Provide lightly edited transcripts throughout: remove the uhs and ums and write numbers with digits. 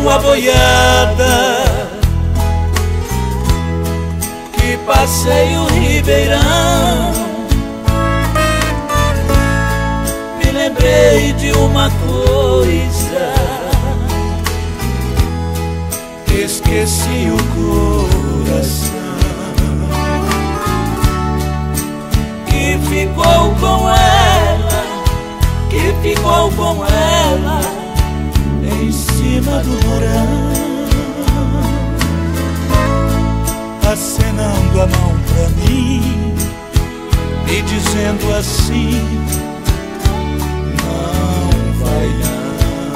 uma boiada que passei o ribeirão. Me lembrei de uma coisa, esqueci o coração que ficou com ela, que ficou com ela em cima do morão, acenando a mão pra mim e dizendo assim: não vai não.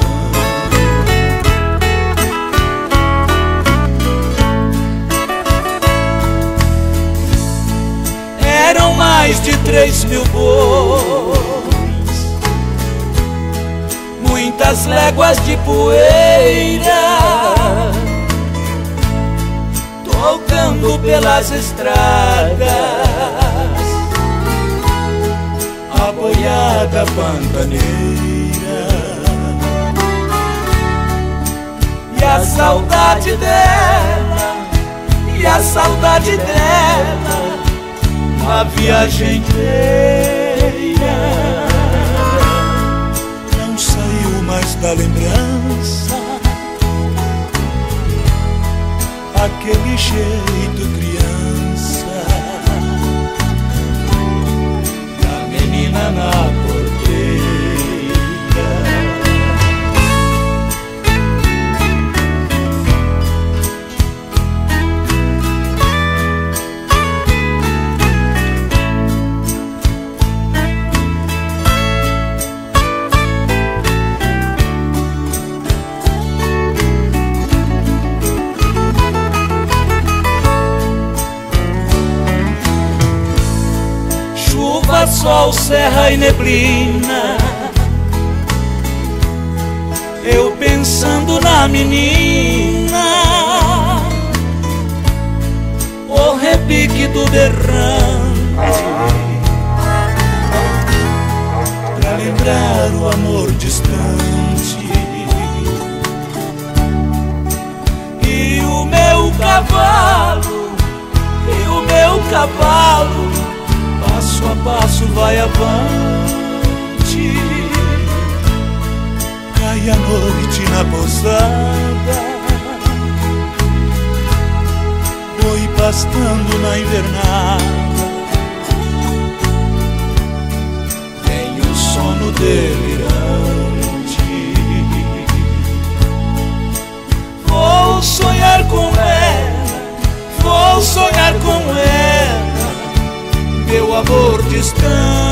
Eram mais de 3.000 bois, muitas léguas de poeira, tocando pelas estradas, a boiada pantaneira. E a saudade dela, e a saudade dela, a viagem inteira não saiu mais da lembrança, aquele jeito criança da menina na porteira. Sol, serra e neblina, eu pensando na menina, o repique do derrame, pra lembrar o amor distante. E o meu cavalo, e o meu cavalo, passo a passo vai avante. Cai a noite na pousada, boi pastando na invernada, tem o sono delirante. Vou sonhar com ela, vou sonhar com ela, meu amor distante.